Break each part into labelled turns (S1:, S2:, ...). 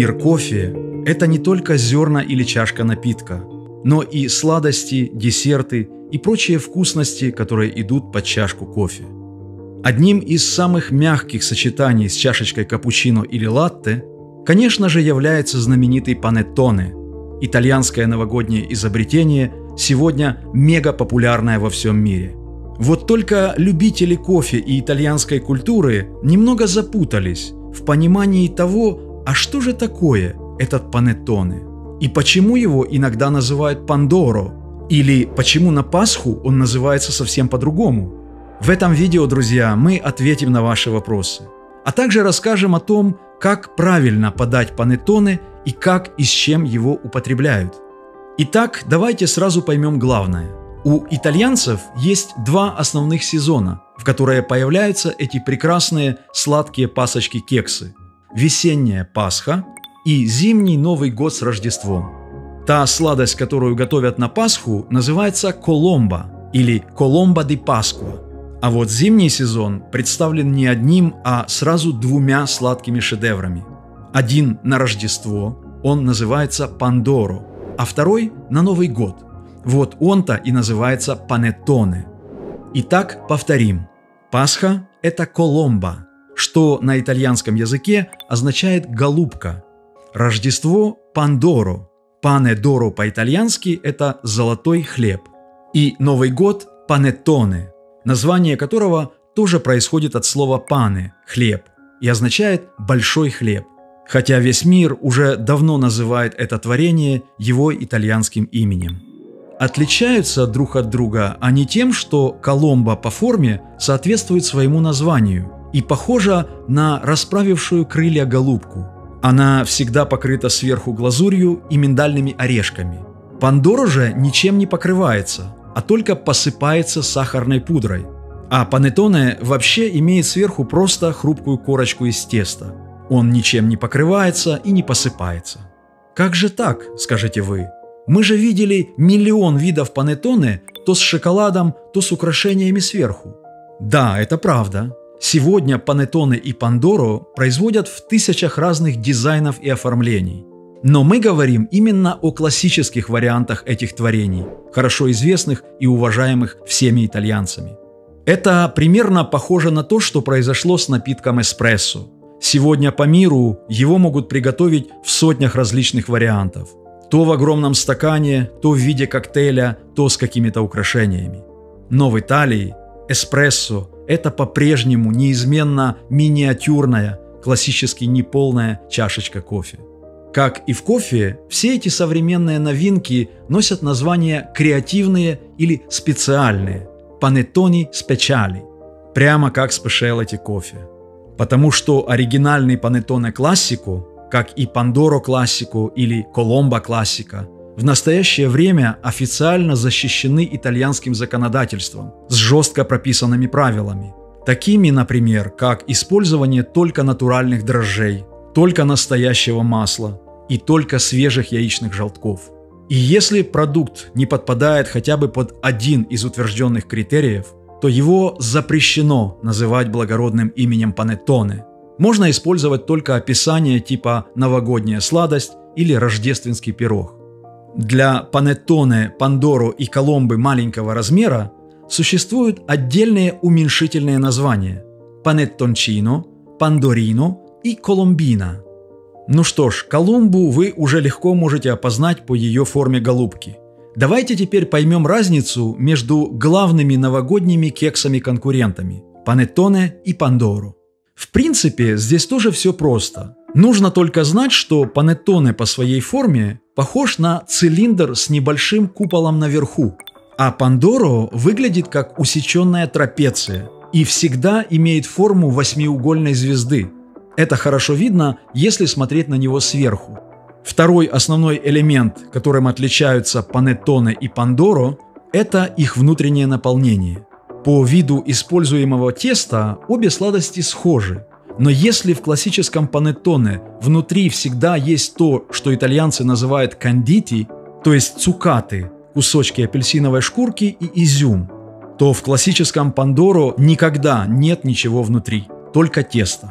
S1: Мир кофе – это не только зерна или чашка напитка, но и сладости, десерты и прочие вкусности, которые идут под чашку кофе. Одним из самых мягких сочетаний с чашечкой капучино или латте, конечно же, является знаменитый панеттоне – итальянское новогоднее изобретение, сегодня мега популярное во всем мире. Вот только любители кофе и итальянской культуры немного запутались в понимании того, а что же такое этот панеттоне, и почему его иногда называют пандоро, или почему на Пасху он называется совсем по-другому. В этом видео, друзья, мы ответим на ваши вопросы, а также расскажем о том, как правильно подать панеттоне и как и с чем его употребляют. Итак, давайте сразу поймем главное. У итальянцев есть два основных сезона, в которые появляются эти прекрасные сладкие пасочки-кексы. Весенняя Пасха и зимний Новый год с Рождеством. Та сладость, которую готовят на Пасху, называется коломба или коломба ди Паскуа. А вот зимний сезон представлен не одним, а сразу двумя сладкими шедеврами. Один на Рождество, он называется пандоро, а второй на Новый год. Вот он-то и называется панеттоне. Итак, повторим. Пасха – это коломба, что на итальянском языке означает «голубка». Рождество – пандоро. Пане доро по-итальянски – это «золотой хлеб». И Новый год – панеттоне, название которого тоже происходит от слова «пане» – «хлеб» и означает «большой хлеб». Хотя весь мир уже давно называет это творение его итальянским именем. Отличаются друг от друга они тем, что коломба по форме соответствует своему названию и похожа на расправившую крылья голубку. Она всегда покрыта сверху глазурью и миндальными орешками. Пандоро же ничем не покрывается, а только посыпается сахарной пудрой. А панеттоне вообще имеет сверху просто хрупкую корочку из теста. Он ничем не покрывается и не посыпается. Как же так, скажете вы? Мы же видели миллион видов панеттоне то с шоколадом, то с украшениями сверху. Да, это правда. Сегодня панеттоне и пандоро производят в тысячах разных дизайнов и оформлений. Но мы говорим именно о классических вариантах этих творений, хорошо известных и уважаемых всеми итальянцами. Это примерно похоже на то, что произошло с напитком эспрессо. Сегодня по миру его могут приготовить в сотнях различных вариантов. То в огромном стакане, то в виде коктейля, то с какими-то украшениями. Но в Италии эспрессо – это по-прежнему неизменно миниатюрная, классически неполная чашечка кофе. Как и в кофе, все эти современные новинки носят названия креативные или специальные – панеттони специали, прямо как спешиалити кофе. Потому что оригинальный панеттоне классико, как и пандоро классико или коломба классика, в настоящее время официально защищены итальянским законодательством с жестко прописанными правилами, такими, например, как использование только натуральных дрожжей, только настоящего масла и только свежих яичных желтков. И если продукт не подпадает хотя бы под один из утвержденных критериев, то его запрещено называть благородным именем панеттоне. Можно использовать только описание типа «новогодняя сладость» или «рождественский пирог». Для панеттоне, пандоро и коломбы маленького размера существуют отдельные уменьшительные названия – панеттончино, пандорино и коломбина. Ну что ж, коломбу вы уже легко можете опознать по ее форме голубки. Давайте теперь поймем разницу между главными новогодними кексами-конкурентами – панеттоне и пандоро. В принципе, здесь тоже все просто. Нужно только знать, что панеттоне по своей форме похож на цилиндр с небольшим куполом наверху, а пандоро выглядит как усеченная трапеция и всегда имеет форму восьмиугольной звезды. Это хорошо видно, если смотреть на него сверху. Второй основной элемент, которым отличаются панеттоне и пандоро, это их внутреннее наполнение. По виду используемого теста обе сладости схожи, но если в классическом панеттоне внутри всегда есть то, что итальянцы называют кондити, то есть цукаты, кусочки апельсиновой шкурки и изюм, то в классическом пандоро никогда нет ничего внутри, только тесто.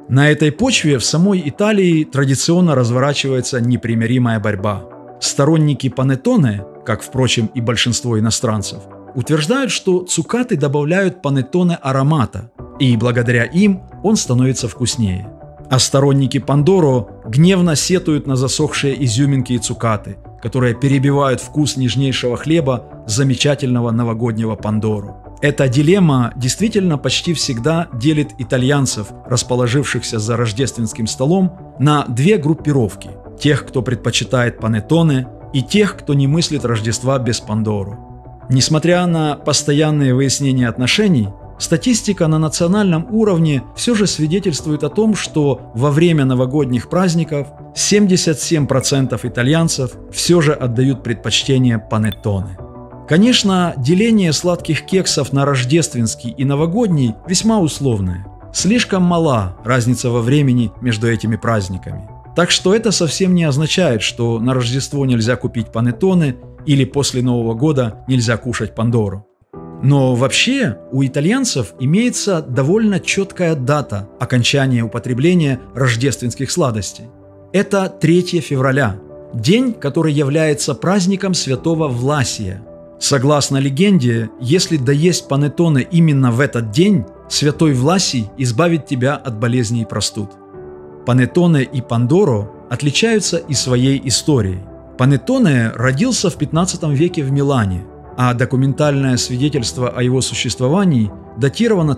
S1: На этой почве в самой Италии традиционно разворачивается непримиримая борьба. Сторонники панеттоне, как, впрочем, и большинство иностранцев, утверждают, что цукаты добавляют панеттоне аромата, и благодаря им он становится вкуснее. А сторонники пандоро гневно сетуют на засохшие изюминки и цукаты, которые перебивают вкус нежнейшего хлеба замечательного новогоднего пандоро. Эта дилемма действительно почти всегда делит итальянцев, расположившихся за рождественским столом, на две группировки – тех, кто предпочитает панеттоне, и тех, кто не мыслит Рождества без пандоро. Несмотря на постоянные выяснения отношений, статистика на национальном уровне все же свидетельствует о том, что во время новогодних праздников 77% итальянцев все же отдают предпочтение панеттоне. Конечно, деление сладких кексов на рождественский и новогодний весьма условное. Слишком мала разница во времени между этими праздниками. Так что это совсем не означает, что на Рождество нельзя купить панеттоне или после Нового года нельзя кушать пандоро. Но вообще у итальянцев имеется довольно четкая дата окончания употребления рождественских сладостей. Это 3 февраля, день, который является праздником святого Власия. Согласно легенде, если доесть панеттоне именно в этот день, святой Власий избавит тебя от болезней и простуд. Панеттоне и пандоро отличаются и своей историей. Панеттоне родился в 15 веке в Милане, а документальное свидетельство о его существовании датировано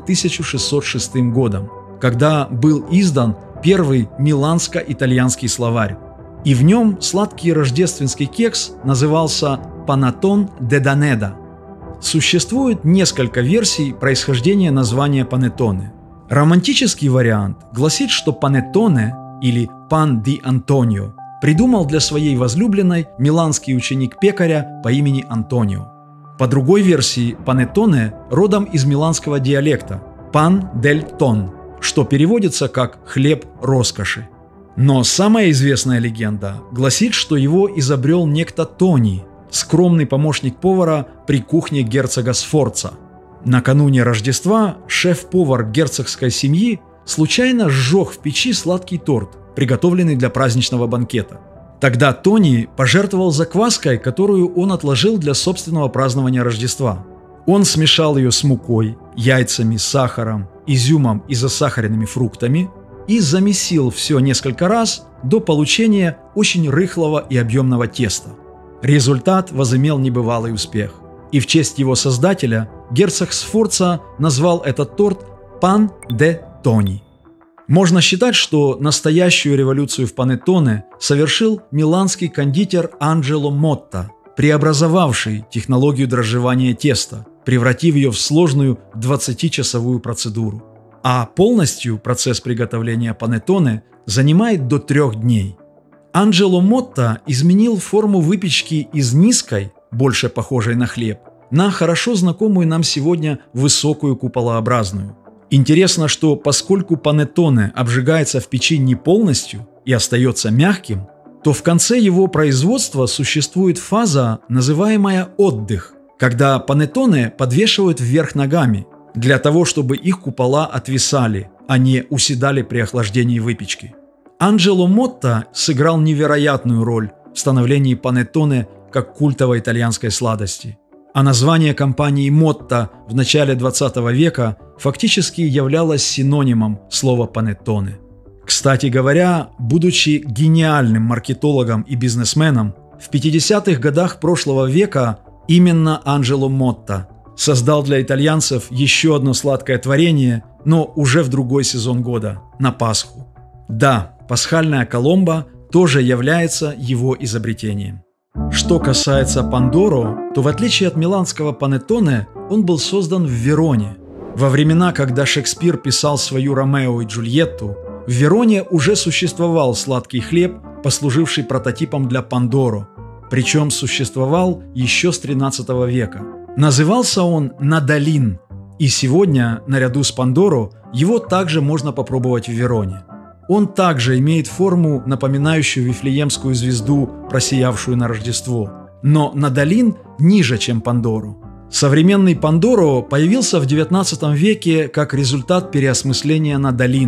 S1: 1606 годом, когда был издан первый миланско-итальянский словарь. И в нем сладкий рождественский кекс назывался «панеттон де Данеда». Существует несколько версий происхождения названия панеттоне. Романтический вариант гласит, что панеттоне или пан ди Антонио придумал для своей возлюбленной миланский ученик пекаря по имени Антонио. По другой версии, панеттоне родом из миланского диалекта «пан дель тон», что переводится как «хлеб роскоши». Но самая известная легенда гласит, что его изобрел некто Тони, скромный помощник повара при кухне герцога Сфорца. Накануне Рождества шеф-повар герцогской семьи случайно сжег в печи сладкий торт, приготовленный для праздничного банкета. Тогда Тони пожертвовал закваской, которую он отложил для собственного празднования Рождества. Он смешал ее с мукой, яйцами, сахаром, изюмом и засахаренными фруктами и замесил все несколько раз до получения очень рыхлого и объемного теста. Результат возымел небывалый успех, и в честь его создателя герцог Сфорца назвал этот торт «пан де Тони». Можно считать, что настоящую революцию в панеттоне совершил миланский кондитер Анджело Мотта, преобразовавший технологию дрожжевания теста, превратив ее в сложную 20-часовую процедуру. А полностью процесс приготовления панеттоне занимает до 3 дней. Анджело Мотта изменил форму выпечки из низкой, больше похожей на хлеб, на хорошо знакомую нам сегодня высокую куполообразную. Интересно, что поскольку панеттоне обжигается в печи не полностью и остается мягким, то в конце его производства существует фаза, называемая «отдых», когда панеттоне подвешивают вверх ногами, для того, чтобы их купола отвисали, а не уседали при охлаждении выпечки. Анджело Мотта сыграл невероятную роль в становлении панеттоне как культовой итальянской сладости. А название компании Мотта в начале 20 века фактически являлось синонимом слова панеттоне. Кстати говоря, будучи гениальным маркетологом и бизнесменом, в 50-х годах прошлого века именно Анджело Мотта создал для итальянцев еще одно сладкое творение, но уже в другой сезон года – на Пасху. Да, пасхальная коломба тоже является его изобретением. Что касается пандоро, то в отличие от миланского панеттоне, он был создан в Вероне. Во времена, когда Шекспир писал свою «Ромео и Джульетту», в Вероне уже существовал сладкий хлеб, послуживший прототипом для пандоро, причем существовал еще с 13 века. Назывался он надалин, и сегодня, наряду с пандоро, его также можно попробовать в Вероне. Он также имеет форму, напоминающую Вифлеемскую звезду, просиявшую на Рождество, но надалин ниже, чем пандоро. Современный пандоро появился в XIX веке как результат переосмысления надалина.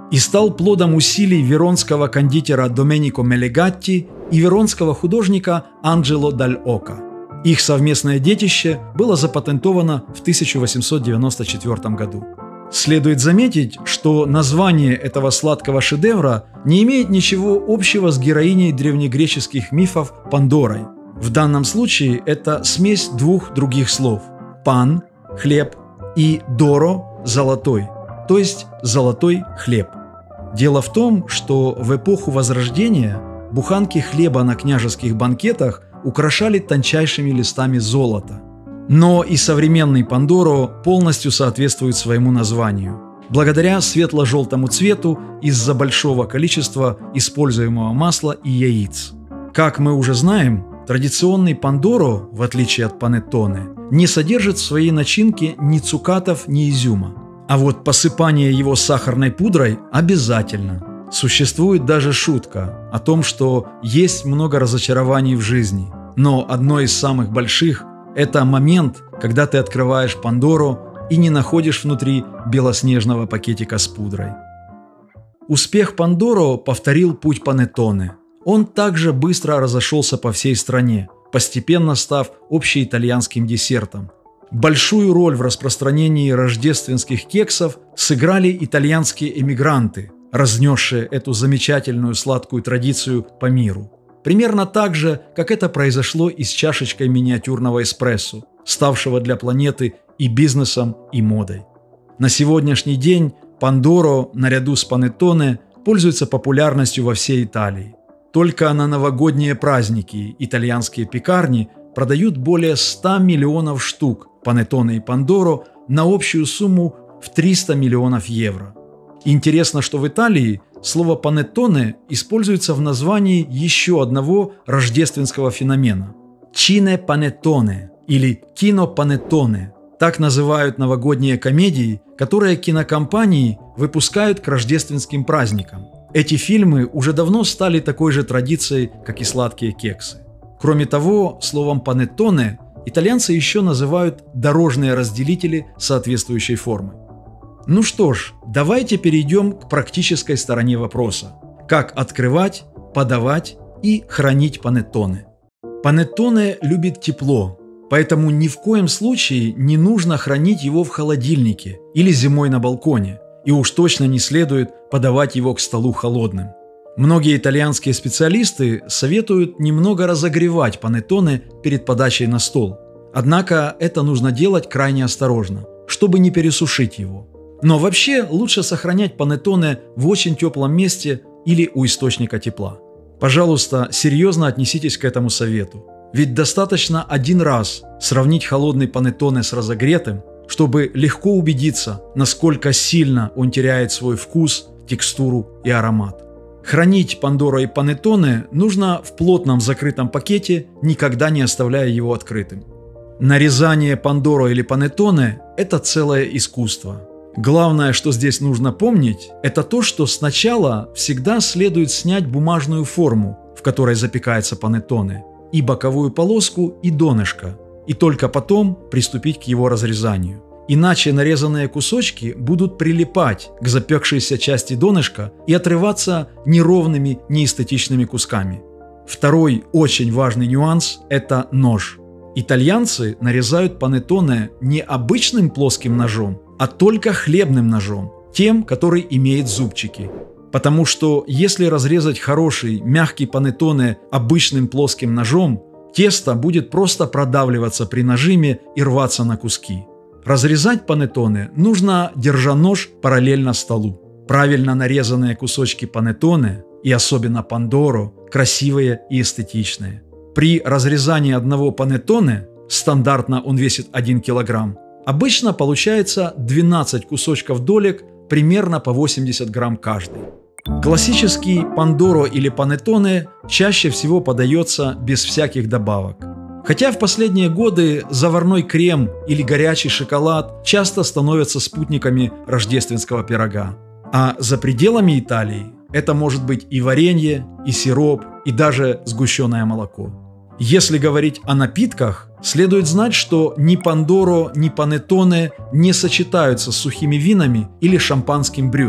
S1: и стал плодом усилий веронского кондитера Доменико Мелегатти и веронского художника Анджело Даль Ока. Их совместное детище было запатентовано в 1894 году. Следует заметить, что название этого сладкого шедевра не имеет ничего общего с героиней древнегреческих мифов Пандорой. В данном случае это смесь двух других слов – пан – хлеб и доро – золотой, то есть золотой хлеб. Дело в том, что в эпоху Возрождения буханки хлеба на княжеских банкетах украшали тончайшими листами золота. Но и современный пандоро полностью соответствует своему названию, благодаря светло-желтому цвету из-за большого количества используемого масла и яиц. Как мы уже знаем, традиционный пандоро, в отличие от панеттоне, не содержит в своей начинке ни цукатов, ни изюма. А вот посыпание его сахарной пудрой обязательно. Существует даже шутка о том, что есть много разочарований в жизни, но одно из самых больших – это момент, когда ты открываешь пандоро и не находишь внутри белоснежного пакетика с пудрой. Успех пандоро повторил путь панеттоне. Он также быстро разошелся по всей стране, постепенно став общеитальянским десертом. Большую роль в распространении рождественских кексов сыграли итальянские эмигранты, разнесшие эту замечательную сладкую традицию по миру. Примерно так же, как это произошло и с чашечкой миниатюрного эспрессо, ставшего для планеты и бизнесом, и модой. На сегодняшний день пандоро наряду с панеттоне пользуется популярностью во всей Италии. Только на новогодние праздники итальянские пекарни продают более 100 миллионов штук панеттоне и пандоро на общую сумму в 300 миллионов евро. Интересно, что в Италии слово «панеттоне» используется в названии еще одного рождественского феномена – «чине-панеттоне» или «кино-панеттоне». Так называют новогодние комедии, которые кинокомпании выпускают к рождественским праздникам. Эти фильмы уже давно стали такой же традицией, как и сладкие кексы. Кроме того, словом «панеттоне» итальянцы еще называют дорожные разделители соответствующей формы. Ну что ж, давайте перейдем к практической стороне вопроса. Как открывать, подавать и хранить панеттоне. Панеттоне любит тепло, поэтому ни в коем случае не нужно хранить его в холодильнике или зимой на балконе, и уж точно не следует подавать его к столу холодным. Многие итальянские специалисты советуют немного разогревать панеттоне перед подачей на стол. Однако это нужно делать крайне осторожно, чтобы не пересушить его. Но вообще лучше сохранять панеттоне в очень теплом месте или у источника тепла. Пожалуйста, серьезно отнеситесь к этому совету. Ведь достаточно один раз сравнить холодный панеттоне с разогретым, чтобы легко убедиться, насколько сильно он теряет свой вкус, текстуру и аромат. Хранить пандоро и панеттоне нужно в плотном закрытом пакете, никогда не оставляя его открытым. Нарезание пандоро или панеттоне – это целое искусство. Главное, что здесь нужно помнить, это то, что сначала всегда следует снять бумажную форму, в которой запекается панеттоне, и боковую полоску, и донышко, и только потом приступить к его разрезанию. Иначе нарезанные кусочки будут прилипать к запекшейся части донышка и отрываться неровными, неэстетичными кусками. Второй очень важный нюанс – это нож. Итальянцы нарезают панеттоне не обычным плоским ножом, а только хлебным ножом, тем, который имеет зубчики. Потому что если разрезать хороший, мягкий панеттоне обычным плоским ножом, тесто будет просто продавливаться при нажиме и рваться на куски. Разрезать панеттоне нужно, держа нож параллельно столу. Правильно нарезанные кусочки панеттоне, и особенно пандоро, красивые и эстетичные. При разрезании одного панеттоне, стандартно он весит 1 килограмм, обычно получается 12 кусочков долек, примерно по 80 грамм каждый. Классический пандоро или панеттоне чаще всего подается без всяких добавок. Хотя в последние годы заварной крем или горячий шоколад часто становятся спутниками рождественского пирога. А за пределами Италии это может быть и варенье, и сироп, и даже сгущенное молоко. Если говорить о напитках, следует знать, что ни пандоро, ни панеттоне не сочетаются с сухими винами или шампанским брют.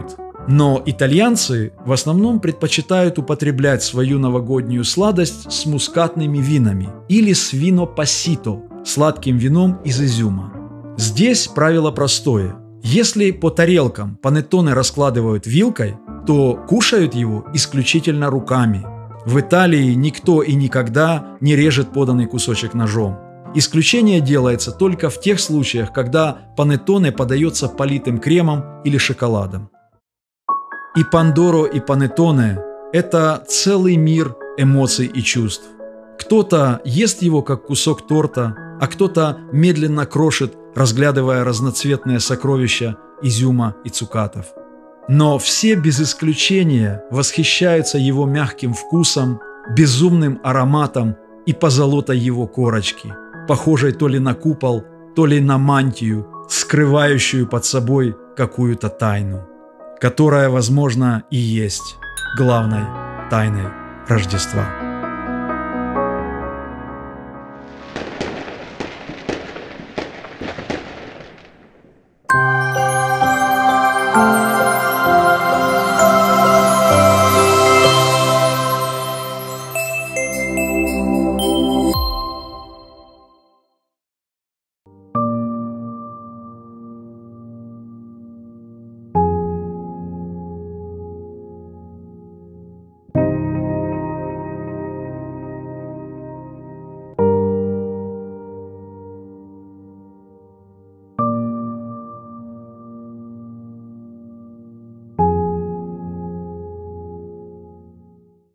S1: Но итальянцы в основном предпочитают употреблять свою новогоднюю сладость с мускатными винами или с вино пассито, сладким вином из изюма. Здесь правило простое. Если по тарелкам панеттоне раскладывают вилкой, то кушают его исключительно руками. В Италии никто и никогда не режет поданный кусочек ножом. Исключение делается только в тех случаях, когда панеттоне подается политым кремом или шоколадом. И пандоро, и панеттоне – это целый мир эмоций и чувств. Кто-то ест его как кусок торта, а кто-то медленно крошит, разглядывая разноцветные сокровища изюма и цукатов. Но все без исключения восхищаются его мягким вкусом, безумным ароматом и позолотой его корочки, похожей то ли на купол, то ли на мантию, скрывающую под собой какую-то тайну, которая, возможно, и есть главной тайной Рождества.